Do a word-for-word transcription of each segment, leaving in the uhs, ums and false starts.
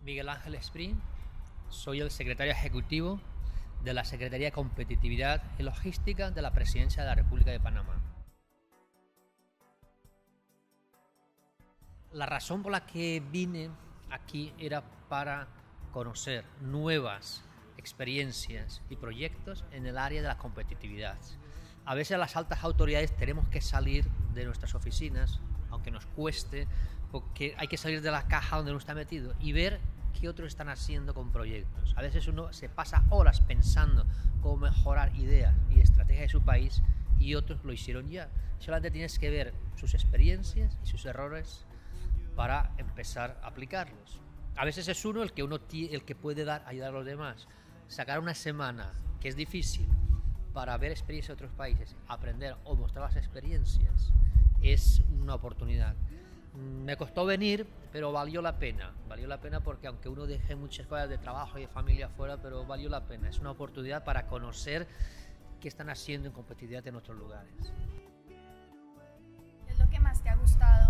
Miguel Ángel Esprín, soy el secretario ejecutivo de la Secretaría de Competitividad y Logística de la Presidencia de la República de Panamá. La razón por la que vine aquí era para conocer nuevas experiencias y proyectos en el área de la competitividad. A veces las altas autoridades tenemos que salir de nuestras oficinas, aunque nos cueste, porque hay que salir de la caja donde uno está metido y ver qué otros están haciendo con proyectos. A veces uno se pasa horas pensando cómo mejorar ideas y estrategias de su país y otros lo hicieron ya. Solamente tienes que ver sus experiencias y sus errores para empezar a aplicarlos. A veces es uno el que, uno el que puede dar, ayudar a los demás. Sacar una semana, que es difícil, para ver experiencias de otros países, aprender o mostrar las experiencias, es una oportunidad. Me costó venir, pero valió la pena. Valió la pena porque aunque uno deje muchas cosas de trabajo y de familia afuera, pero valió la pena. Es una oportunidad para conocer qué están haciendo en competitividad en otros lugares. ¿Qué es lo que más te ha gustado?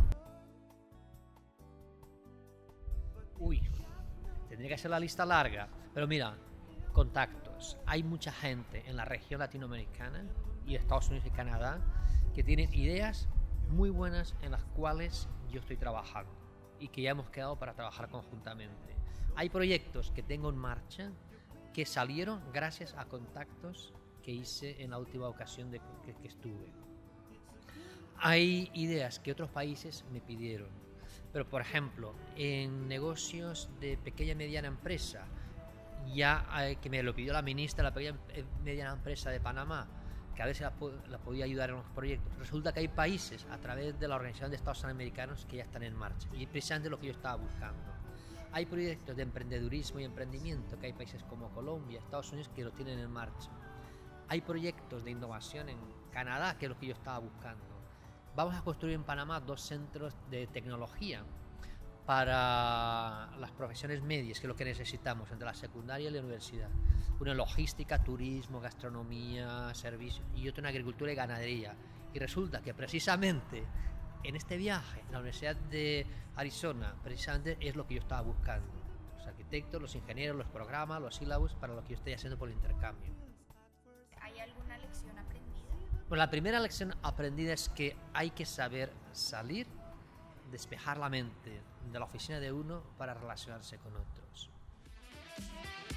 Uy, tendría que ser la lista larga, pero mira, contactos. Hay mucha gente en la región latinoamericana y Estados Unidos y Canadá que tienen ideas muy buenas en las cuales yo estoy trabajando y que ya hemos quedado para trabajar conjuntamente. Hay proyectos que tengo en marcha que salieron gracias a contactos que hice en la última ocasión de que, que estuve. Hay ideas que otros países me pidieron, pero por ejemplo, en negocios de pequeña y mediana empresa, ya eh, que me lo pidió la ministra de la pequeña y mediana empresa de Panamá, que a veces la, la podía ayudar en los proyectos. Resulta que hay países a través de la Organización de Estados Americanos que ya están en marcha y es precisamente lo que yo estaba buscando. Hay proyectos de emprendedurismo y emprendimiento que hay países como Colombia, Estados Unidos que lo tienen en marcha. Hay proyectos de innovación en Canadá que es lo que yo estaba buscando. Vamos a construir en Panamá dos centros de tecnología para las profesiones medias, que es lo que necesitamos entre la secundaria y la universidad. Una en logística, turismo, gastronomía, servicios, y otro en agricultura y ganadería. Y resulta que precisamente en este viaje, en la Universidad de Arizona, precisamente es lo que yo estaba buscando. Los arquitectos, los ingenieros, los programas, los sílabos, para lo que yo estoy haciendo por el intercambio. ¿Hay alguna lección aprendida? Bueno, la primera lección aprendida es que hay que saber salir, despejar la mente de la oficina de uno para relacionarse con otros.